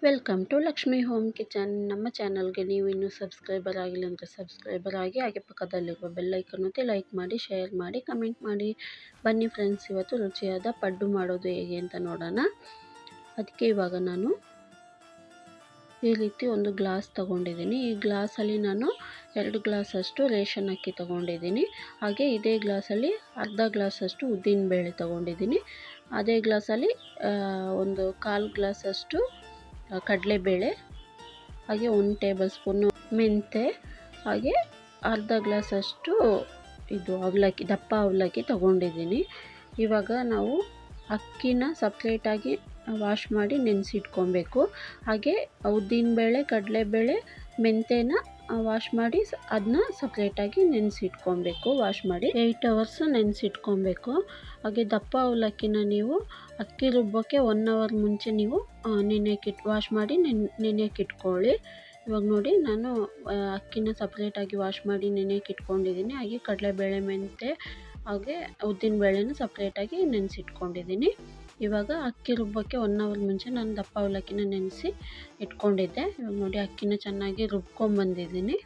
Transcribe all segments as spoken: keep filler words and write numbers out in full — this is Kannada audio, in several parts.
Welcome to Lakshmi home kitchen. ನಮ್ಮ ಚಾನಲ್ಗೆ ನೀವು ಇನ್ನೂ ಸಬ್ಸ್ಕ್ರೈಬರ್ ಆಗಿಲ್ಲ ಅಂದರೆ ಸಬ್ಸ್ಕ್ರೈಬರ್ ಆಗಿ, ಹಾಗೆ ಪಕ್ಕದಲ್ಲಿರುವ ಬೆಲ್ಲೈಕನ್ ಒತ್ತಿ ಲೈಕ್ ಮಾಡಿ, ಶೇರ್ ಮಾಡಿ, ಕಮೆಂಟ್ ಮಾಡಿ. ಬನ್ನಿ ಫ್ರೆಂಡ್ಸ್, ಇವತ್ತು ರುಚಿಯಾದ ಪಡ್ಡು ಮಾಡೋದು ಹೇಗೆ ಅಂತ ನೋಡೋಣ. ಅದಕ್ಕೆ ಇವಾಗ ನಾನು ಈ ರೀತಿ ಒಂದು ಗ್ಲಾಸ್ ತಗೊಂಡಿದ್ದೀನಿ. ಈ ಗ್ಲಾಸಲ್ಲಿ ನಾನು ಎರಡು ಗ್ಲಾಸಷ್ಟು ರೇಷನ್ ಅಕ್ಕಿ ತಗೊಂಡಿದ್ದೀನಿ. ಹಾಗೆ ಇದೇ ಗ್ಲಾಸಲ್ಲಿ ಅರ್ಧ ಗ್ಲಾಸಷ್ಟು ಉದ್ದಿನಬೇಳೆ ತಗೊಂಡಿದ್ದೀನಿ. ಅದೇ ಗ್ಲಾಸಲ್ಲಿ ಒಂದು ಕಾಲು ಗ್ಲಾಸಷ್ಟು ಕಡಲೆಬೇಳೆ, ಹಾಗೆ ಒಂದು ಟೇಬಲ್ ಸ್ಪೂನು ಮೆಂತೆ, ಹಾಗೆ ಅರ್ಧ ಗ್ಲಾಸಷ್ಟು ಇದು ಅವಲಕ್ಕಿ, ದಪ್ಪ ಅವಲಕ್ಕಿ ತಗೊಂಡಿದ್ದೀನಿ. ಇವಾಗ ನಾವು ಅಕ್ಕಿನ ಸಪ್ರೇಟಾಗಿ ವಾಶ್ ಮಾಡಿ ನೆನೆಸಿಟ್ಕೊಬೇಕು. ಹಾಗೆ ಉದ್ದಿನಬೇಳೆ, ಕಡಲೆಬೇಳೆ, ಮೆಂತೆನ ವಾಶ್ ಮಾಡಿ ಅದನ್ನ ಸಪ್ರೇಟಾಗಿ ನೆನೆಸಿಟ್ಕೊಬೇಕು. ವಾಶ್ ಮಾಡಿ ಏಯ್ಟ್ ಅವರ್ಸ್ ನೆನೆಸಿಟ್ಕೊಬೇಕು. ಹಾಗೆ ದಪ್ಪ ಅವಲಕ್ಕಿನ ನೀವು ಅಕ್ಕಿ ರುಬ್ಬೋಕ್ಕೆ ಒನ್ ಅವರ್ ಮುಂಚೆ ನೀವು ನೆನೆಯಕ್ಕಿಟ್ಟು ವಾಶ್ ಮಾಡಿ ನೆನೆ ನೆನೆಯಕ್ಕಿಟ್ಕೊಳ್ಳಿ. ಇವಾಗ ನೋಡಿ, ನಾನು ಅಕ್ಕಿನ ಸಪ್ರೇಟಾಗಿ ವಾಶ್ ಮಾಡಿ ನೆನೆಯಕ್ಕಿಟ್ಕೊಂಡಿದ್ದೀನಿ. ಹಾಗೆ ಕಡಲೆಬೇಳೆ, ಮೆಂತೆ, ಹಾಗೆ ಉದ್ದಿನಬೇಳೆನ ಸಪ್ರೇಟಾಗಿ ನೆನೆಸಿಟ್ಕೊಂಡಿದ್ದೀನಿ. ಇವಾಗ ಅಕ್ಕಿ ರುಬ್ಬೋಕ್ಕೆ ಒನ್ ಅವರ್ ಮುಂಚೆ ನಾನು ದಪ್ಪ ಅವಲಕ್ಕಿನ ನೆನೆಸಿ ಇಟ್ಕೊಂಡಿದ್ದೆ. ಇವಾಗ ನೋಡಿ, ಅಕ್ಕಿನ ಚೆನ್ನಾಗಿ ರುಬ್ಕೊಂಡ್ಬಂದಿದ್ದೀನಿ.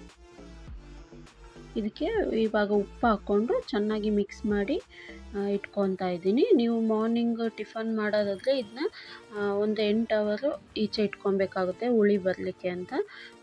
ಇದಕ್ಕೆ ಇವಾಗ ಉಪ್ಪು ಹಾಕ್ಕೊಂಡು ಚೆನ್ನಾಗಿ ಮಿಕ್ಸ್ ಮಾಡಿ ಇಟ್ಕೊತಾ ಇದ್ದೀನಿ. ನೀವು ಮಾರ್ನಿಂಗ್ ಟಿಫನ್ ಮಾಡೋದಾದರೆ ಇದನ್ನ ಒಂದು ಎಂಟು ಅವರು ಈಚೆ ಇಟ್ಕೊಬೇಕಾಗುತ್ತೆ ಹುಳಿ ಬರಲಿಕ್ಕೆ ಅಂತ.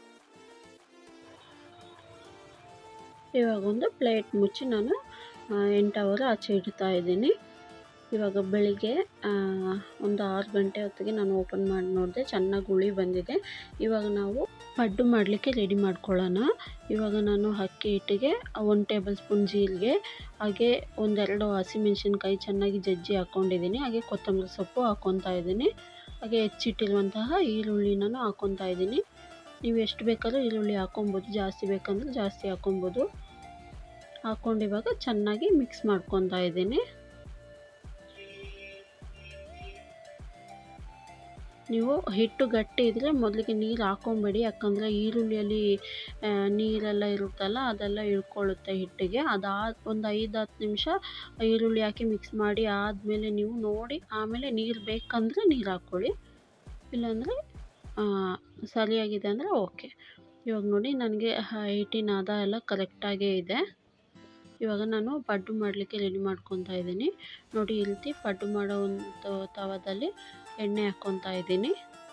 ಇವಾಗ ಒಂದು ಪ್ಲೇಟ್ ಮುಚ್ಚಿ ನಾನು ಎಂಟು ಅವರು ಆಚೆ ಇಡ್ತಾ ಇದ್ದೀನಿ. ಇವಾಗ ಬೆಳಿಗ್ಗೆ ಒಂದು ಆರು ಗಂಟೆ ಹೊತ್ತಿಗೆ ನಾನು ಓಪನ್ ಮಾಡಿ ನೋಡಿದೆ, ಚೆನ್ನಾಗಿ ಹುಳಿ ಬಂದಿದೆ. ಇವಾಗ ನಾವು ಪಡ್ಡು ಮಾಡಲಿಕ್ಕೆ ರೆಡಿ ಮಾಡ್ಕೊಳ್ಳೋಣ. ಇವಾಗ ನಾನು ಅಕ್ಕಿ ಹಿಟ್ಟಿಗೆ ಒಂದು ಟೇಬಲ್ ಸ್ಪೂನ್ ಜೀರಿಗೆ, ಹಾಗೆ ಒಂದೆರಡು ಹಸಿಮೆಣಸಿನ್ಕಾಯಿ ಚೆನ್ನಾಗಿ ಜಜ್ಜಿ ಹಾಕ್ಕೊಂಡಿದ್ದೀನಿ. ಹಾಗೆ ಕೊತ್ತಂಬರಿ ಸೊಪ್ಪು ಹಾಕ್ಕೊತಾ ಇದ್ದೀನಿ. ಹಾಗೆ ಹೆಚ್ಚಿಟ್ಟಿರುವಂತಹ ಈರುಳ್ಳಿನ ಹಾಕ್ಕೊತಾ ಇದ್ದೀನಿ. ನೀವು ಎಷ್ಟು ಬೇಕಾದ್ರೂ ಈರುಳ್ಳಿ ಹಾಕ್ಕೊಬೋದು, ಜಾಸ್ತಿ ಬೇಕಂದ್ರೆ ಜಾಸ್ತಿ ಹಾಕ್ಕೊಬೋದು. ಹಾಕ್ಕೊಂಡು ಇವಾಗ ಚೆನ್ನಾಗಿ ಮಿಕ್ಸ್ ಮಾಡ್ಕೊತಾ ಇದ್ದೀನಿ. ನೀವು ಹಿಟ್ಟು ಗಟ್ಟಿ ಇದ್ದರೆ ಮೊದಲಿಗೆ ನೀರು ಹಾಕ್ಕೊಬೇಡಿ, ಯಾಕಂದರೆ ಈರುಳ್ಳಿಯಲ್ಲಿ ನೀರೆಲ್ಲ ಇರುತ್ತಲ್ಲ, ಅದೆಲ್ಲ ಇಳ್ಕೊಳ್ಳುತ್ತೆ ಹಿಟ್ಟಿಗೆ. ಅದಾದ ಒಂದು ಐದು ಹತ್ತು ನಿಮಿಷ ಈರುಳ್ಳಿ ಹಾಕಿ ಮಿಕ್ಸ್ ಮಾಡಿ ಆದಮೇಲೆ ನೀವು ನೋಡಿ ಆಮೇಲೆ ನೀರು ಬೇಕಂದರೆ ನೀರು ಹಾಕ್ಕೊಳ್ಳಿ, ಇಲ್ಲಾಂದರೆ ಸರಿಯಾಗಿದೆ ಅಂದರೆ ಓಕೆ. ಇವಾಗ ನೋಡಿ, ನನಗೆ ಹಿಟ್ಟಿನ ಹದ ಎಲ್ಲ ಕರೆಕ್ಟಾಗೇ ಇದೆ. ಇವಾಗ ನಾನು ಪಡ್ಡು ಮಾಡಲಿಕ್ಕೆ ರೆಡಿ ಮಾಡ್ಕೊತಾ ಇದ್ದೀನಿ. ನೋಡಿ, ಈ ರೀತಿ ಪಡ್ಡು ಮಾಡೋ ಒಂದು ತವದಲ್ಲಿ ಎಣ್ಣೆ ಹಾಕ್ಕೊತಾ ಇದ್ದೀನಿ.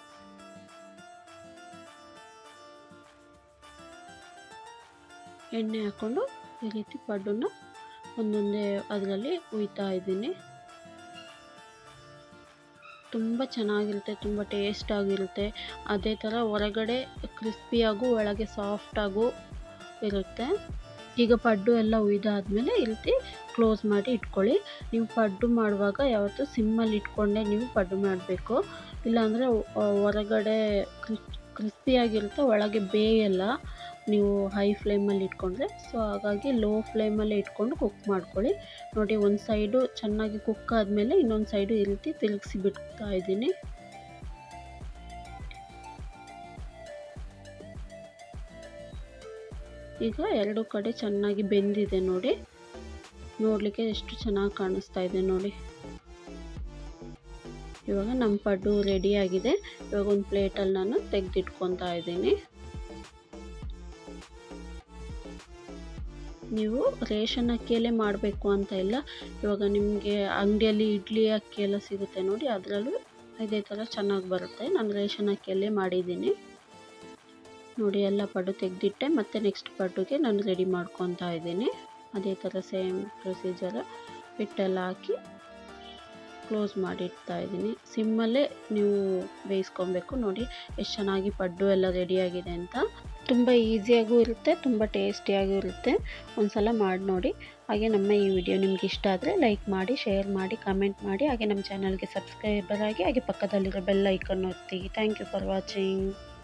ಎಣ್ಣೆ ಹಾಕ್ಕೊಂಡು ಈ ರೀತಿ ಪಡ್ಡನ್ನ ಒಂದೊಂದೇ ಅದರಲ್ಲಿ ಹುಯ್ತಾ ಇದ್ದೀನಿ. ತುಂಬ ಚೆನ್ನಾಗಿರುತ್ತೆ, ತುಂಬ ಟೇಸ್ಟಾಗಿರುತ್ತೆ. ಅದೇ ಥರ ಹೊರಗಡೆ ಕ್ರಿಸ್ಪಿಯಾಗೂ ಒಳಗೆ ಸಾಫ್ಟಾಗೂ ಇರುತ್ತೆ. ಈಗ ಪಡ್ಡು ಎಲ್ಲ ಹುಯ್ದಾದ್ಮೇಲೆ ಈ ರೀತಿ ಕ್ಲೋಸ್ ಮಾಡಿ ಇಟ್ಕೊಳ್ಳಿ. ನೀವು ಪಡ್ಡು ಮಾಡುವಾಗ ಯಾವತ್ತೂ ಸಿಮ್ಮಲ್ಲಿ ಇಟ್ಕೊಂಡೇ ನೀವು ಪಡ್ಡು ಮಾಡಬೇಕು, ಇಲ್ಲಾಂದರೆ ಹೊರಗಡೆ ಕ್ರಿಸ್ಪಿಯಾಗಿರುತ್ತೆ, ಒಳಗೆ ಬೇಯಲ್ಲ ನೀವು ಹೈ ಫ್ಲೇಮಲ್ಲಿ ಇಟ್ಕೊಂಡ್ರೆ. ಸೊ ಹಾಗಾಗಿ ಲೋ ಫ್ಲೇಮಲ್ಲೇ ಇಟ್ಕೊಂಡು ಕುಕ್ ಮಾಡ್ಕೊಳ್ಳಿ. ನೋಡಿ, ಒಂದು ಸೈಡು ಚೆನ್ನಾಗಿ ಕುಕ್ ಆದಮೇಲೆ ಇನ್ನೊಂದು ಸೈಡು ಈ ರೀತಿ ತಿರುಗಿಸಿ ಬಿಡ್ತಾ ಇದ್ದೀನಿ. ಈಗ ಎರಡು ಕಡೆ ಚೆನ್ನಾಗಿ ಬೆಂದಿದೆ ನೋಡಿ, ನೋಡಲಿಕ್ಕೆ ಎಷ್ಟು ಚೆನ್ನಾಗಿ ಕಾಣಿಸ್ತಾ ಇದೆ ನೋಡಿ. ಇವಾಗ ನಮ್ಮ ಪಡ್ಡು ರೆಡಿಯಾಗಿದೆ. ಇವಾಗ ಒಂದು ಪ್ಲೇಟಲ್ಲಿ ನಾನು ತೆಗೆದಿಟ್ಕೊತಾ ಇದ್ದೀನಿ. ನೀವು ರೇಷನ್ ಅಕ್ಕಿಯಲ್ಲೇ ಮಾಡಬೇಕು ಅಂತ ಇಲ್ಲ. ಇವಾಗ ನಿಮಗೆ ಅಂಗಡಿಯಲ್ಲಿ ಇಡ್ಲಿ ಅಕ್ಕಿ ಎಲ್ಲ ಸಿಗುತ್ತೆ ನೋಡಿ, ಅದರಲ್ಲೂ ಇದೇ ಥರ ಚೆನ್ನಾಗಿ ಬರುತ್ತೆ. ನಾನು ರೇಷನ್ ಅಕ್ಕಿಯಲ್ಲೇ ಮಾಡಿದ್ದೀನಿ ನೋಡಿ. ಎಲ್ಲ ಪಡ್ಡು ತೆಗೆದಿಟ್ಟೆ, ಮತ್ತು ನೆಕ್ಸ್ಟ್ ಪಡ್ಡುಗೆ ನಾನು ರೆಡಿ ಮಾಡ್ಕೊತಾ ಇದ್ದೀನಿ. ಅದೇ ಥರ ಸೇಮ್ ಪ್ರೊಸೀಜರ್ ಹಿಟ್ಟೆಲ್ಲ ಹಾಕಿ ಕ್ಲೋಸ್ ಮಾಡಿಡ್ತಾ ಇದ್ದೀನಿ. ಸಿಮ್ಮಲ್ಲೇ ನೀವು ಬೇಯಿಸ್ಕೊಬೇಕು. ನೋಡಿ ಎಷ್ಟು ಚೆನ್ನಾಗಿ ಪಡ್ಡು ಎಲ್ಲ ರೆಡಿಯಾಗಿದೆ ಅಂತ. ತುಂಬ ಈಸಿಯಾಗೂ ಇರುತ್ತೆ, ತುಂಬ ಟೇಸ್ಟಿಯಾಗೂ ಇರುತ್ತೆ. ಒಂದು ಸಲ ಮಾಡಿ ನೋಡಿ. ಹಾಗೆ ನಮ್ಮ ಈ ವಿಡಿಯೋ ನಿಮ್ಗೆ ಇಷ್ಟ ಆದರೆ ಲೈಕ್ ಮಾಡಿ, ಶೇರ್ ಮಾಡಿ, ಕಮೆಂಟ್ ಮಾಡಿ. ಹಾಗೆ ನಮ್ಮ ಚಾನಲ್ಗೆ ಸಬ್ಸ್ಕ್ರೈಬರ್ ಆಗಿ, ಹಾಗೆ ಪಕ್ಕದಲ್ಲಿರೋ ಬೆಲ್ ಐಕನ್ ಒತ್ತಿ. Thank you for watching.